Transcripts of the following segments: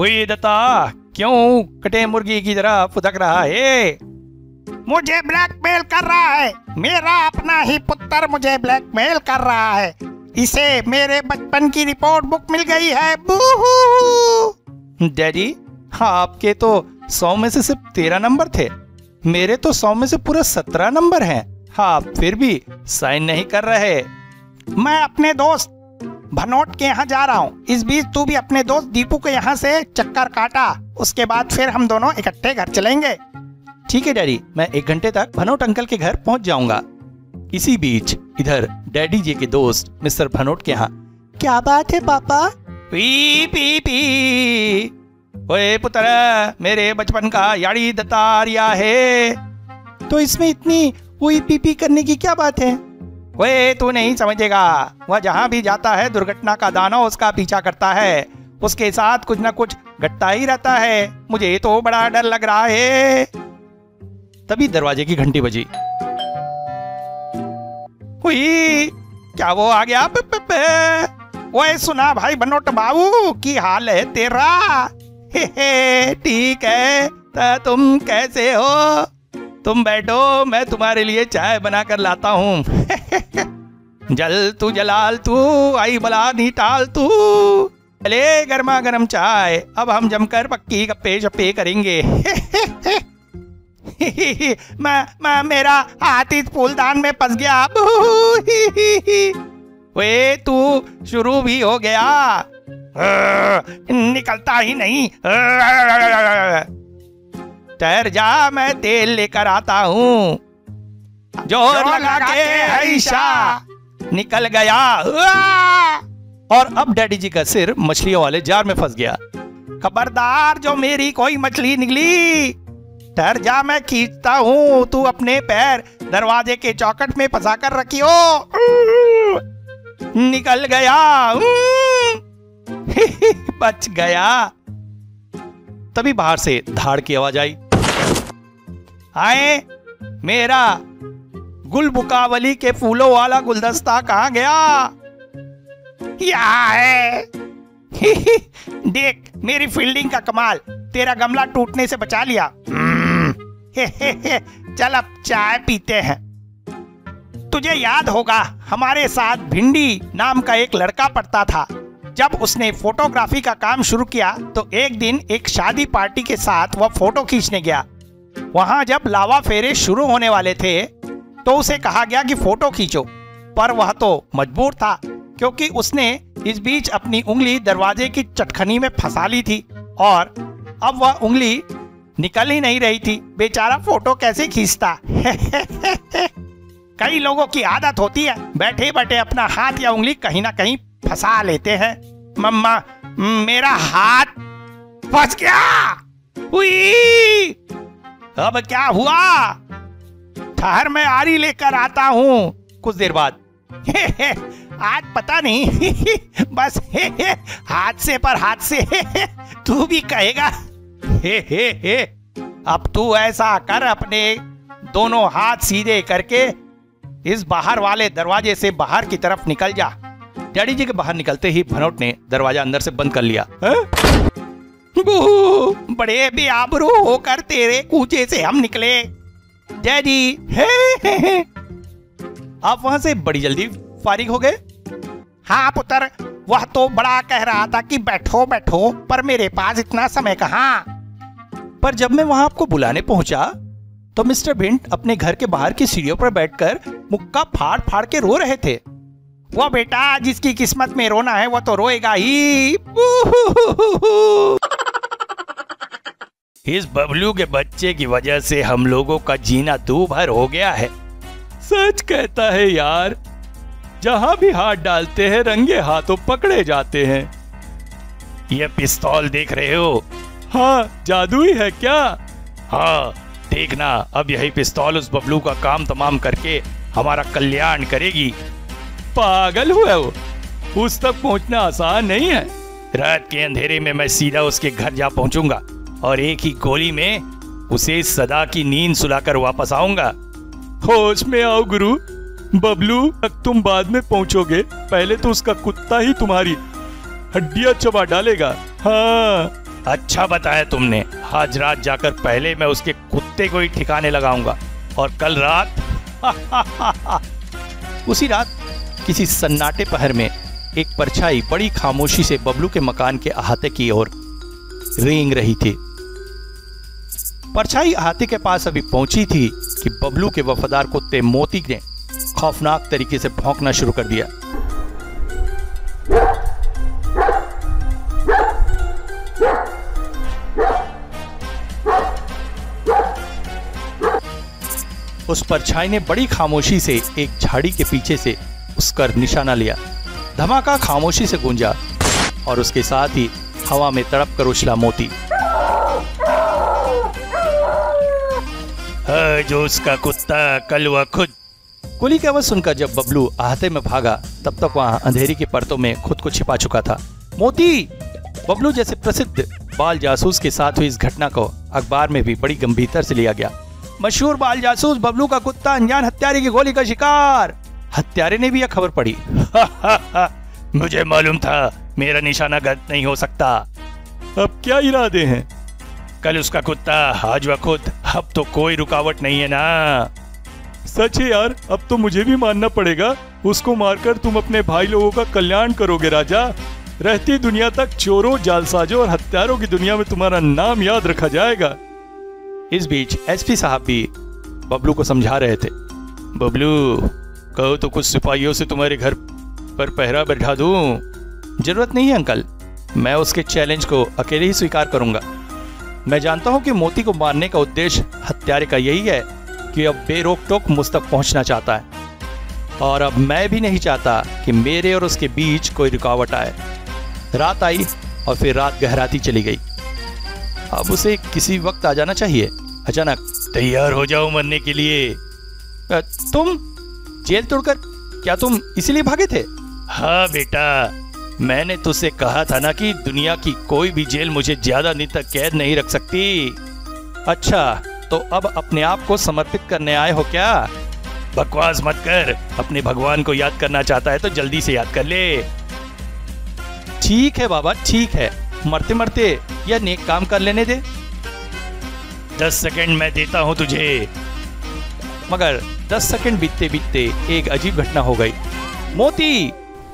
हुई दत्ता, क्यों कटे मुर्गी की तरह फुदक रहा है? मुझे ब्लैकमेल कर रहा है। मेरा अपना ही पुत्र मुझे ब्लैकमेल कर रहा है। इसे मेरे बचपन की रिपोर्ट बुक मिल गई है। बूहू। डैडी, आपके तो 100 में से सिर्फ 13 नंबर थे। मेरे तो 100 में से पूरा 17 नंबर हैं। आप फिर भी साइन नहीं कर रहे। मैं अपने दोस्त भनोट के यहाँ जा रहा हूँ। इस बीच तू भी अपने दोस्त दीपू के यहाँ से चक्कर काटा। उसके बाद फिर हम दोनों इकट्ठे घर चलेंगे। ठीक है डैडी, मैं 1 घंटे तक भनोट अंकल के घर पहुँच जाऊंगा। इसी बीच इधर डैडी जी के दोस्त मिस्टर भनोट के यहाँ। क्या बात है पापा? पी पी पी। ओए पुत्र, मेरे बचपन का यारी दत्तारिया है। तो इसमें इतनी हुई पी करने की क्या बात है? ओए तू नहीं समझेगा। वह जहाँ भी जाता है दुर्घटना का दानव उसका पीछा करता है। उसके साथ कुछ न कुछ घटता ही रहता है। मुझे तो बड़ा डर लग रहा है। तभी दरवाजे की घंटी बजी। हुई, क्या वो आ गया? ओए सुना भाई बनोट बाबू, की हाल है तेरा? हे ठीक है, तो तुम कैसे हो? तुम बैठो, मैं तुम्हारे लिए चाय बना कर लाता हूँ। जल तू जलाल तू, आई बला नी टाल तू। चले गर्मा गर्म चाय, अब हम जमकर पक्की गप्पे शप्पे करेंगे। मैं मेरा हाथ इस फूलदान में फंस गया। वे तू शुरू भी हो गया। निकलता ही नहीं। ठहर जा, मैं तेल लेकर आता हूँ। जोर लगा के ऐशा निकल गया। और अब डैडी जी का सिर मछलियों वाले जार में फंस गया। खबरदार, जो मेरी कोई मछली निकली। ठहर जा, मैं खींचता हूँ। तू अपने पैर दरवाजे के चौखट में फंसा कर रखियो। निकल गया। बच गया। तभी बाहर से धाड़ की आवाज आई। आए, मेरा गुलबुकावली के फूलों वाला गुलदस्ता कहाँ गया? यहाँ है। देख मेरी फील्डिंग का कमाल। तेरा गमला टूटने से बचा लिया। चल अब चाय पीते हैं। तुझे याद होगा, हमारे साथ भिंडी नाम का एक लड़का पढ़ता था। जब उसने फोटोग्राफी का काम शुरू किया तो एक दिन एक शादी पार्टी के साथ वह फोटो खींचने गया। वहां जब लावा फेरे शुरू होने वाले थे तो उसे कहा गया कि फोटो खींचो, पर वह तो मजबूर था क्योंकि उसने इस बीच अपनी उंगली दरवाजे की चटखनी में फंसा ली थी और अब वह उंगली निकल ही नहीं रही थी। बेचारा फोटो कैसे खींचता। कई लोगों की आदत होती है, बैठे बैठे अपना हाथ या उंगली कहीं ना कहीं फंसा लेते हैं। मम्मा, मेरा हाथ फंस गया। उई, अब क्या हुआ? ठहर, मैं आरी लेकर आता हूँ। कुछ देर बाद आज पता नहीं बस हादसे पर हादसे। तू भी कहेगा। अब तू ऐसा कर, अपने दोनों हाथ सीधे करके इस बाहर वाले दरवाजे से बाहर की तरफ निकल जा। डैडी जी के बाहर निकलते ही भनोट ने दरवाजा अंदर से बंद कर लिया। बड़े बेआबरू होकर तेरे कूचे से हम निकले। डैडी, आप वहां से बड़ी जल्दी फारिग हो गए? हाँ पुत्र, वह तो बड़ा कह रहा था कि बैठो बैठो, पर मेरे पास इतना समय कहाँ। पर जब मैं वहां आपको बुलाने पहुंचा तो मिस्टर भिंट अपने घर के बाहर की सीढ़ियों पर बैठकर मुक्का फाड़ फाड़ के रो रहे थे। वो बेटा, जिसकी किस्मत में रोना है वो तो रोएगा ही। इस बबलू के बच्चे की वजह से हम लोगों का जीना दूभर हो गया है। सच कहता है यार, जहां भी हाथ डालते हैं रंगे हाथों पकड़े जाते हैं। ये पिस्तौल देख रहे हो? हाँ, जादुई है क्या? हाँ, देखना, अब यही पिस्तौल उस बबलू का काम तमाम करके हमारा कल्याण करेगी। पागल हुआ वो, उस तक पहुंचना आसान नहीं है। रात के अंधेरे में मैं सीधा उसके घर जा पहुंचूंगा और एक ही गोली में उसे सदा की नींद सुलाकर वापस आऊंगा। होश में आओ गुरु। बबलू तक तुम बाद में पहुंचोगे, पहले तो उसका कुत्ता ही तुम्हारी हड्डियां चबा डालेगा। हाँ, अच्छा बताया तुमने। आज रात जाकर पहले मैं उसके कुत्ते को ही ठिकाने लगाऊंगा और कल रात उसी रात किसी सन्नाटे पहर में एक परछाई बड़ी खामोशी से बबलू के मकान के अहाते की ओर रेंग रही थी। परछाई अहाते के पास अभी पहुंची थी कि बबलू के वफादार कुत्ते मोती ने खौफनाक तरीके से भौंकना शुरू कर दिया। उस परछाई ने बड़ी खामोशी से एक झाड़ी के पीछे से उसका निशाना लिया। धमाका खामोशी से गूंजा और उसके साथ ही हवा में तड़प कर उछला मोती। जो उसका कुत्ता कल वह खुद। गोली की आवाज सुनकर जब बबलू आहते में भागा तब तक वहां अंधेरी की परतों में खुद को छिपा चुका था। मोती! बबलू जैसे प्रसिद्ध बाल जासूस के साथ हुई इस घटना को अखबार में भी बड़ी गंभीरता से लिया गया। मशहूर बाल जासूस बबलू का कुत्ता अनजान हत्यारे की गोली का शिकार। हत्यारे ने भी यह खबर पढ़ी। मुझे मालूम था मेरा निशाना गलत नहीं हो सकता। अब क्या इरादे हैं? कल उसका कुत्ता, आज वह खुद। अब तो कोई रुकावट नहीं है ना। सच है यार, अब तो मुझे भी मानना पड़ेगा। उसको मारकर तुम अपने भाई लोगों का कल्याण करोगे राजा। रहती दुनिया तक चोरों, जालसाजों और हत्यारों की दुनिया में तुम्हारा नाम याद रखा जाएगा। इस बीच एसपी साहब भी बबलू को समझा रहे थे। बबलू, कहो तो कुछ सिपाहियों से तुम्हारे घर पर पहरा बैठा दूं। जरूरत नहीं है अंकल, मैं उसके चैलेंज को अकेले ही स्वीकार करूंगा। मैं जानता हूं कि मोती को मारने का उद्देश्य हत्यारे का यही है कि अब बेरोक टोक मुझ तक पहुंचना चाहता है, और अब मैं भी नहीं चाहता कि मेरे और उसके बीच कोई रुकावट आए। रात आई और फिर रात गहराती चली गई। अब उसे किसी वक्त आ जाना चाहिए। अचानक तैयार हो जाओ मरने के लिए। तुम जेल तोड़कर क्या तुम इसीलिए भागे थे? हाँ बेटा, मैंने तुझसे कहा था ना कि दुनिया की कोई भी जेल मुझे ज्यादा दिन तक कैद नहीं रख सकती। अच्छा, तो अब अपने आप को समर्पित करने आए हो क्या? बकवास मत कर। अपने भगवान को याद करना चाहता है तो जल्दी से याद कर ले। ठीक है बाबा, ठीक है। मरते मरते यह नेक काम कर लेने दे। 10 सेकंड मैं देता हूं तुझे। मगर 10 सेकंड बीतते बीतते एक अजीब घटना हो गई। मोती!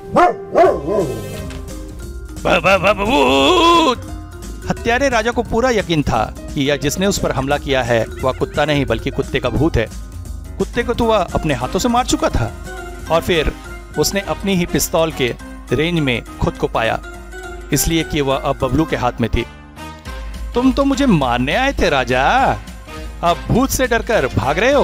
हत्यारे राजा को पूरा यकीन था कि यह जिसने उस पर हमला किया है वह कुत्ता नहीं बल्कि कुत्ते का भूत है। कुत्ते को तो वह अपने हाथों से मार चुका था और फिर उसने अपनी ही पिस्तौल के रेंज में खुद को पाया, इसलिए कि वह अब बबलू के हाथ में थी। तुम तो मुझे मारने आए थे राजा, अब भूत से डरकर भाग रहे हो।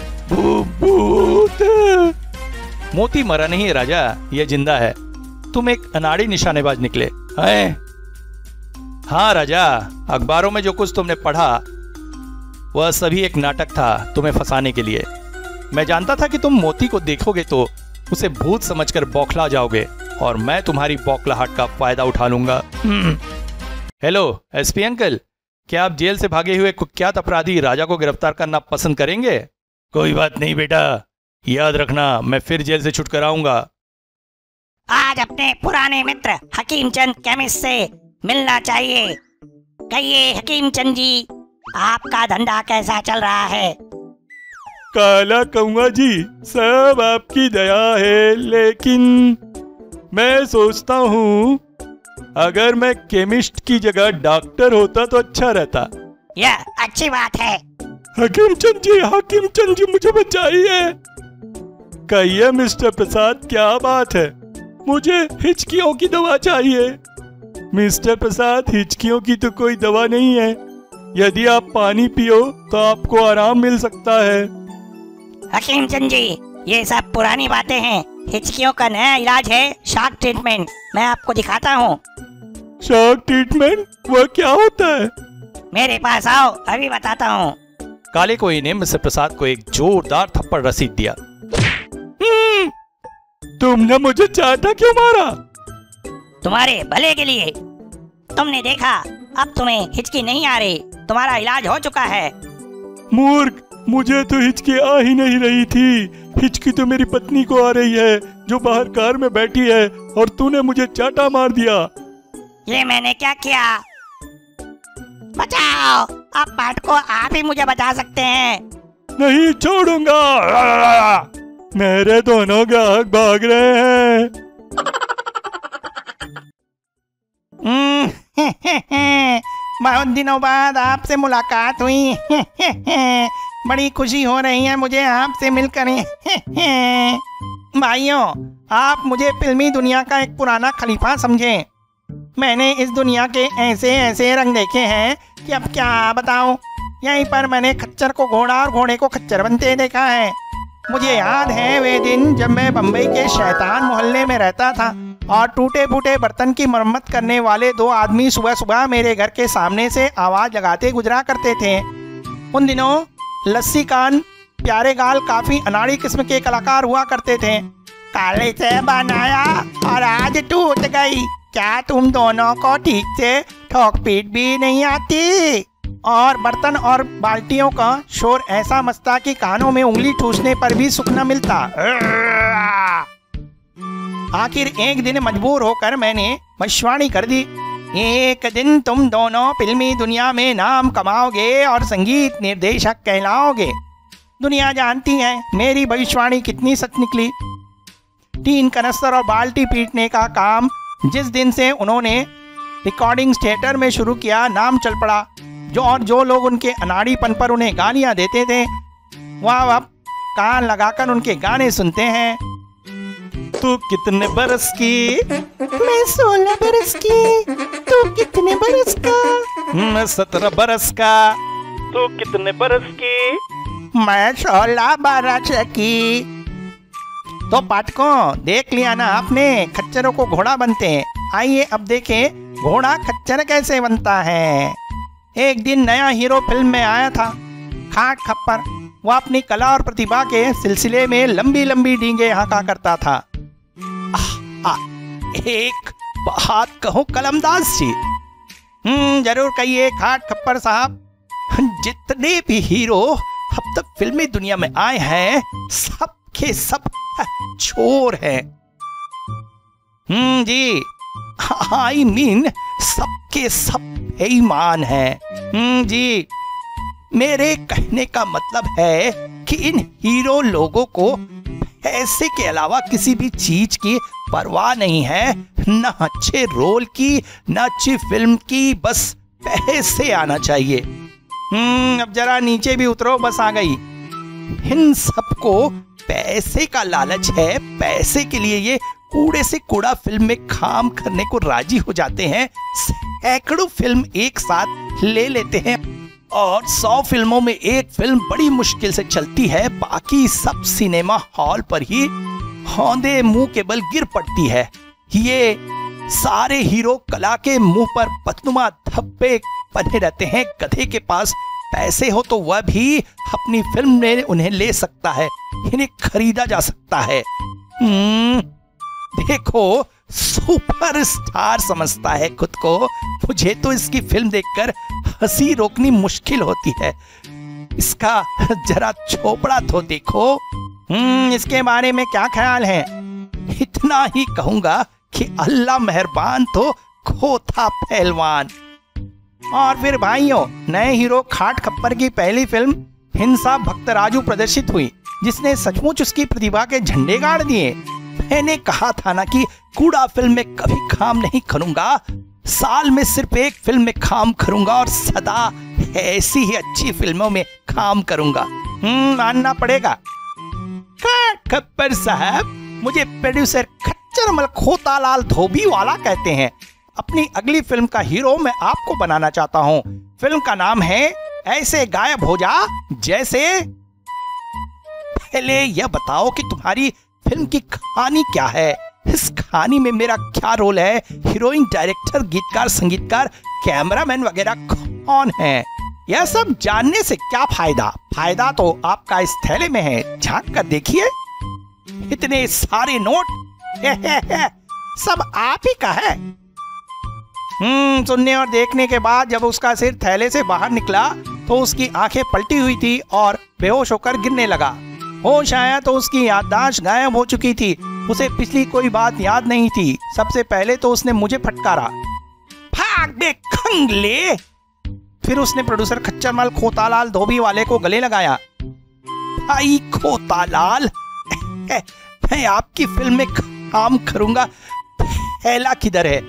भूत! मोती मरा नहीं है राजा, यह जिंदा है। तुम एक अनाड़ी निशानेबाज निकले हैं। हाँ राजा, अखबारों में जो कुछ तुमने पढ़ा वह सभी एक नाटक था तुम्हें फंसाने के लिए। मैं जानता था कि तुम मोती को देखोगे तो उसे भूत समझकर बौखला जाओगे और मैं तुम्हारी बौखलाहट का फायदा उठा लूंगा। हेलो एसपी अंकल, क्या आप जेल से भागे हुए कुख्यात अपराधी राजा को गिरफ्तार करना पसंद करेंगे? कोई बात नहीं बेटा, याद रखना मैं फिर जेल से छुटकर आऊंगा। आज अपने पुराने मित्र हकीम चंद केमिस्ट से मिलना चाहिए। कहिए हकीम चंद जी, आपका धंधा कैसा चल रहा है? काला कौआ जी, सब आपकी दया है, लेकिन मैं सोचता हूँ अगर मैं केमिस्ट की जगह डॉक्टर होता तो अच्छा रहता। यह अच्छी बात है। हकीम चंद जी मुझे बचाइए। कहिए मिस्टर प्रसाद, क्या बात है? मुझे हिचकियों की दवा चाहिए। मिस्टर प्रसाद, हिचकियों की तो कोई दवा नहीं है। यदि आप पानी पियो तो आपको आराम मिल सकता है। हकीम चंद जी, ये सब पुरानी बातें हैं। हिचकियों का नया इलाज है शॉक ट्रीटमेंट। मैं आपको दिखाता हूँ। Shock treatment? वह क्या होता है? मेरे पास आओ, अभी बताता हूँ। काले कोई ने मिस्टर प्रसाद को एक जोरदार थप्पड़ रसीद दिया। तुमने मुझे चाटा क्यों मारा? तुम्हारे भले के लिए। तुमने देखा, अब तुम्हें हिचकी नहीं आ रही। तुम्हारा इलाज हो चुका है। मूर्ख, मुझे तो हिचकी आ ही नहीं रही थी। हिचकी तो मेरी पत्नी को आ रही है जो बाहर कार में बैठी है, और तूने मुझे चाटा मार दिया। ये मैंने क्या किया? बचाओ, अब पाठ को आप ही मुझे बचा सकते हैं। नहीं छोड़ूंगा, मेरे दोनों ग्राहक भाग रहे हैं। बहुत दिनों बाद आपसे मुलाकात हुई। बड़ी खुशी हो रही है मुझे आपसे मिलकर। भाइयों, आप मुझे फिल्मी दुनिया का एक पुराना खलीफा समझें। मैंने इस दुनिया के ऐसे ऐसे रंग देखे हैं कि अब क्या बताऊं। यहीं पर मैंने खच्चर को घोड़ा और घोड़े को खच्चर बनते देखा है। मुझे याद है वे दिन जब मैं बम्बई के शैतान मोहल्ले में रहता था और टूटे फूटे बर्तन की मरम्मत करने वाले दो आदमी सुबह सुबह मेरे घर के सामने से आवाज लगाते गुजरा करते थे। उन दिनों लस्सी कान, प्यारे गाल, काफी अनाड़ी किस्म के कलाकार हुआ करते थे। काले से बनाया और आज टूट गई। क्या तुम दोनों को ठीक से ठोक पीट भी नहीं आती? और बर्तन और बाल्टियों का शोर ऐसा मचता कि कानों में उंगली ठूसने पर भी सुख न मिलता। आखिर एक दिन मजबूर होकर मैंने भविष्यवाणी कर दी, एक दिन तुम दोनों फिल्मी दुनिया में नाम कमाओगे और संगीत निर्देशक कहलाओगे। दुनिया जानती है मेरी भविष्यवाणी कितनी सच निकली। टीन कनस्तर और बाल्टी पीटने का काम जिस दिन से उन्होंने रिकॉर्डिंग थिएटर में शुरू किया, नाम चल पड़ा। जो लोग उनके अनाड़ीपन पर उन्हें गालियां देते थे, वह अब कान लगाकर उनके गाने सुनते हैं। तू कितने बरस की? मैं 16 बरस की। तू कितने बरस का? मैं 17 बरस का। तू कितने बरस की? मैं 16 बरस की। तो पाठकों, देख लिया ना आपने, खच्चरों को घोड़ा बनते हैं। आइए अब देखें घोड़ा खच्चर कैसे बनता है। एक दिन नया हीरो फिल्म में आया था, खाट खप्पर। वह अपनी कला और प्रतिभा के सिलसिले में लंबी लंबी डींगे हाँका करता था। एक बात कहूं कलमदास जी? जरूर कहिए खाट खप्पर साहब। जितने भी हीरो अब तक फिल्मी दुनिया में आए हैं, सब के सब चोर हैं। जी, आई मीन सबके सब बेईमान हैं। जी, मेरे कहने का मतलब है कि इन हीरो लोगों को पैसे के अलावा किसी भी चीज की परवाह नहीं है, न अच्छे रोल की, न अच्छी फिल्म की, बस पैसे आना चाहिए। अब जरा नीचे भी उतरो, बस आ गई। इन सबको पैसे का लालच है। पैसे के लिए ये कूड़े से कूड़ा फिल्म में काम करने को राजी हो जाते हैं। सैकड़ों फिल्म एक साथ ले लेते हैं और 100 फिल्मों में एक फिल्म बड़ी मुश्किल से चलती है। बाकी सब सिनेमा हॉल पर ही औंधे मुंह के बल गिर पड़ती है। ये सारे हीरो कला के मुंह पर पतनुमा धब्बे बने रहते हैं। गधे के पास पैसे हो तो वह भी अपनी फिल्म में उन्हें ले सकता है, इन्हें खरीदा जा सकता है। देखो, सुपरस्टार समझता है खुद को। मुझे तो इसकी फिल्म देखकर हंसी रोकनी मुश्किल होती है। इसका जरा चोपड़ा तो देखो। इसके बारे में क्या ख्याल है? इतना ही कहूंगा कि अल्लाह मेहरबान तो खोथा पहलवान। और फिर भाइयों, नए हीरो खाट खप्पर की पहली फिल्म हिंसा भक्तराजू प्रदर्शित हुई, जिसने सचमुच उसकी प्रतिभा के झंडे गाड़ दिए। मैंने कहा था ना कि कूड़ा फिल्म में कभी काम नहीं करूंगा, साल में सिर्फ एक फिल्म में काम करूंगा और सदा ऐसी ही अच्छी फिल्मों में काम करूंगा। मानना पड़ेगा। खाट खप्पर साहब, मुझे प्रोड्यूसर खच्चर मलखोता लाल धोबी वाला कहते हैं। अपनी अगली फिल्म का हीरो मैं आपको बनाना चाहता हूँ। फिल्म का नाम है ऐसे गायब हो जा जैसे। पहले यह बताओ कि तुम्हारी फिल्म की कहानी क्या है? इस कहानी में मेरा क्या रोल है? हीरोइन, डायरेक्टर, गीतकार, संगीतकार, कैमरामैन वगैरह कौन है? यह सब जानने से क्या फायदा? फायदा तो आपका इस थैले में है, झांक कर देखिए। इतने सारे नोट सब आप ही का है। सुनने और देखने के बाद जब उसका सिर थैले से बाहर निकला तो उसकी आंखें पलटी हुई थी और बेहोश होकर गिरने लगा। होश आया तो उसकी याददाश्त गायब हो चुकी थी। उसे पिछली कोई बात याद नहीं थी। सबसे पहले तो उसने मुझे फटकारा, भाग बे खंगले। फिर उसने प्रोड्यूसर खच्चरमाल खोतालाल धोबी वाले को गले लगाया। भाई खोतालाल, मैं आपकी फिल्म में काम करूंगा, थैला किधर है?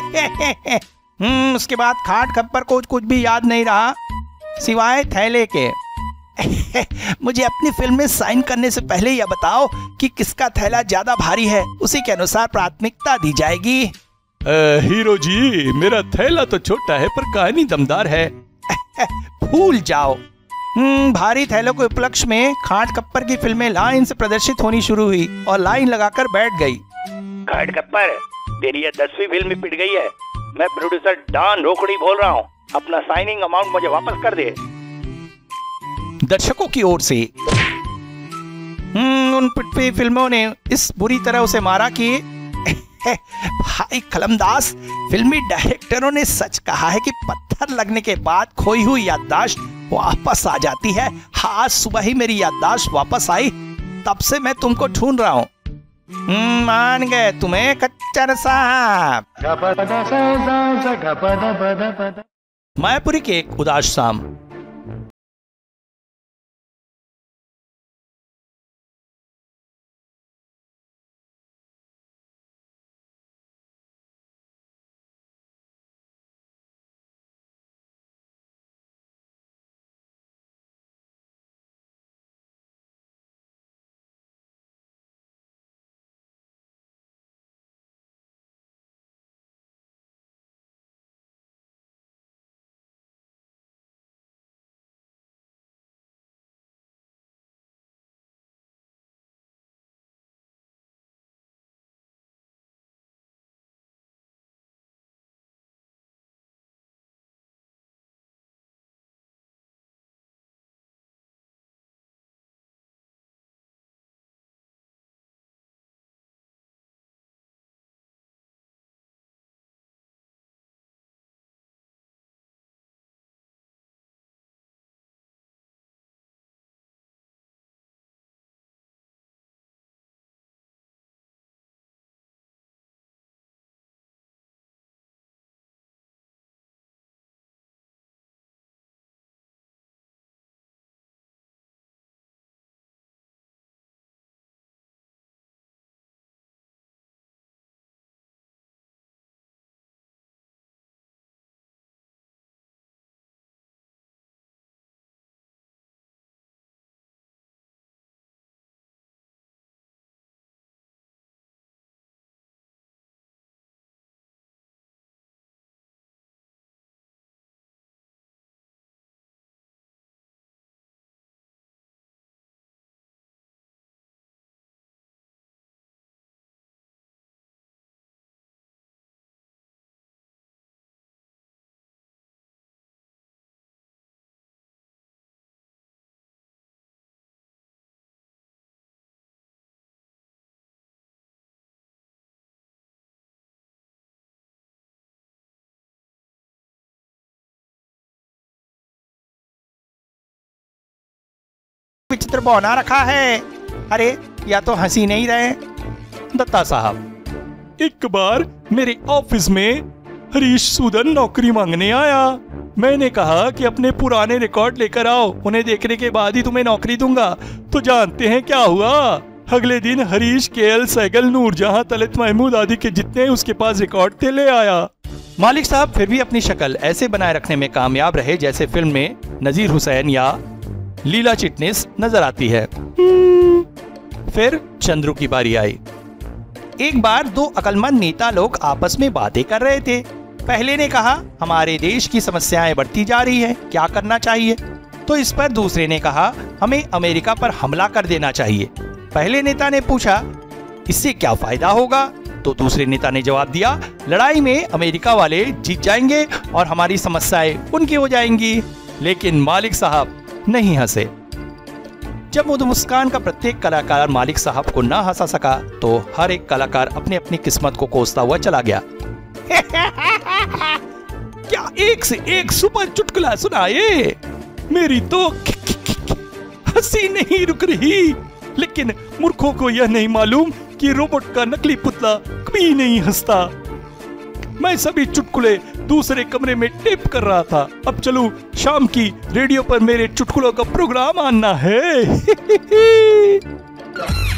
उसके बाद खाट खप्पर को कुछ भी याद नहीं रहा सिवाय थैले के। मुझे अपनी फिल्म में साइन करने से पहले यह बताओ कि किसका थैला ज्यादा भारी है, उसी के अनुसार प्राथमिकता दी जाएगी। हीरो जी, मेरा थैला तो छोटा है पर कहानी दमदार है। भूल जाओ। भारी थैलों के उपलक्ष्य में खाट खप्पर की फिल्में लाइन से प्रदर्शित होनी शुरू हुई और लाइन लगाकर बैठ गई। खाट खप्पर, तेरी ये 10वीं फिल्म पिट गई है। मैं प्रोड्यूसर डॉन रोकड़ी बोल रहा हूँ, अपना साइनिंग अमाउंट मुझे वापस कर दे। दर्शकों की ओर से उन पिटपी फिल्मों ने इस बुरी तरह उसे मारा कि भाई कलमदास, फिल्मी डायरेक्टरों ने सच कहा है कि पत्थर लगने के बाद खोई हुई याददाश्त वापस आ जाती है। आज सुबह ही मेरी याददाश्त वापस आई, तब से मैं तुमको ढूंढ रहा हूँ। मान गए तुम्हें कच्चर साहब। मायापुरी के एक उदास शाम। विचित्र बौना रखा है। अरे या तो हंसी नहीं रहे। दत्ता साहब, एक बार मेरे ऑफिस में हरीश सूदन नौकरी मांगने आया। मैंने कहा कि अपने पुराने रिकॉर्ड लेकर आओ, उन्हें देखने के बाद ही तुम्हें नौकरी दूंगा। तो जानते हैं क्या हुआ? अगले दिन हरीश, केएल सहगल, नूरजहां, तलत महमूद आदि के जितने उसके पास रिकॉर्ड थे ले आया। मालिक साहब फिर भी अपनी शक्ल ऐसे बनाए रखने में कामयाब रहे जैसे फिल्म में नजीर हुसैन या लीला चिटनिस नजर आती है। फिर चंद्रू की बारी आई। एक बार दो अक्लमंद नेता लोग आपस में बातें कर रहे थे। पहले ने कहा, हमारे देश की समस्याएं बढ़ती जा रही है, क्या करना चाहिए? तो इस पर दूसरे ने कहा, हमें अमेरिका पर हमला कर देना चाहिए। पहले नेता ने पूछा, इससे क्या फायदा होगा? तो दूसरे नेता ने जवाब दिया, लड़ाई में अमेरिका वाले जीत जाएंगे और हमारी समस्याएं उनकी हो जाएंगी। लेकिन मालिक साहब नहीं हंसे। जब वो मुस्कान का प्रत्येक कलाकार मालिक साहब को ना हंसा सका तो हर एक कलाकार अपनी अपनी किस्मत को कोसता हुआ चला गया। क्या एक से एक सुपर चुटकुला सुनाए? मेरी तो हंसी नहीं रुक रही। लेकिन मूर्खों को यह नहीं मालूम कि रोबोट का नकली पुतला कभी नहीं हंसता। मैं सभी चुटकुले दूसरे कमरे में टेप कर रहा था। अब चलूं शाम की रेडियो पर मेरे चुटकुलों का प्रोग्राम आना है।